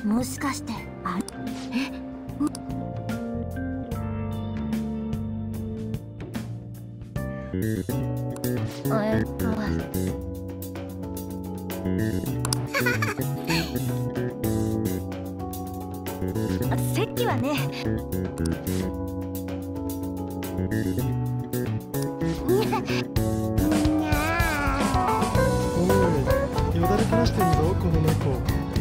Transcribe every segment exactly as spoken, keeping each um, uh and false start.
もしかしてあええっと席はね。 おい、よだれ垂らしてんぞこの猫。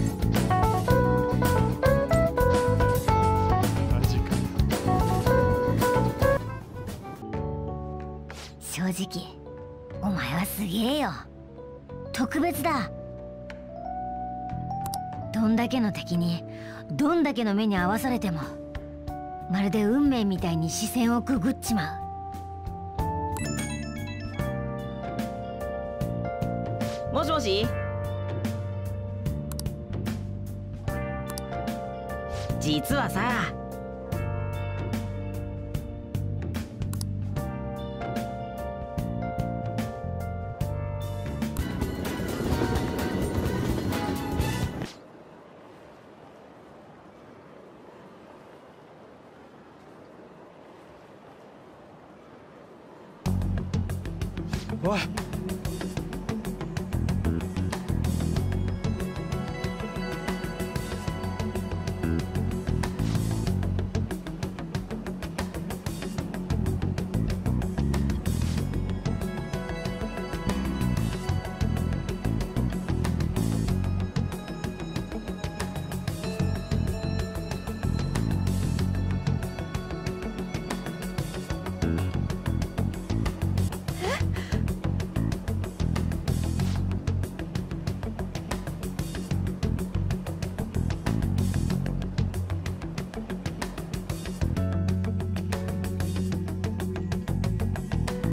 マジか。 正直お前はすげえよ。特別だ。どんだけの敵にどんだけの目に合わされてもまるで運命みたいに視線をくぐっちまう。もしもし。実はさ、 おい。